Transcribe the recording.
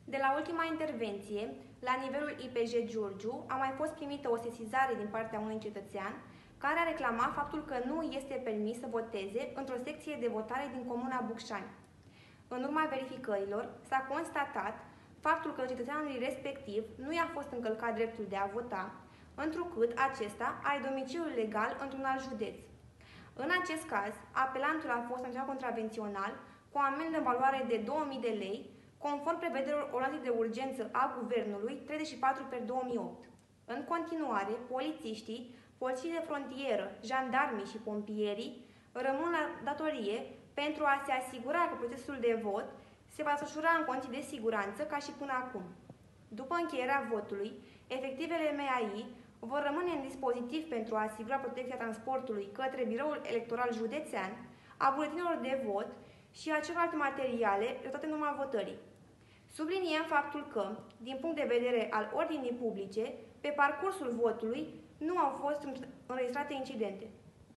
De la ultima intervenție, la nivelul IPJ Giurgiu, a mai fost primită o sesizare din partea unui cetățean care a reclamat faptul că nu este permis să voteze într-o secție de votare din comuna Bucșani. În urma verificărilor, s-a constatat faptul că cetățeanului respectiv nu i-a fost încălcat dreptul de a vota, întrucât acesta are domiciliul legal într-un alt județ. În acest caz, apelantul a fost sancționat contravențional cu o amendă în valoare de 2000 de lei, conform prevederilor ordonanței de urgență a Guvernului 34/2008. În continuare, polițiștii, polițiștii de frontieră, jandarmii și pompierii rămân la datorie pentru a se asigura că procesul de vot se va desfășura în condiții de siguranță ca și până acum. După încheierea votului, efectivele MAI vor rămâne în dispozitiv pentru a asigura protecția transportului către biroul electoral județean, a buletinelor de vot și a celorlalte materiale rezultate în urma votării. Subliniem faptul că, din punct de vedere al ordinii publice, pe parcursul votului nu au fost înregistrate incidente.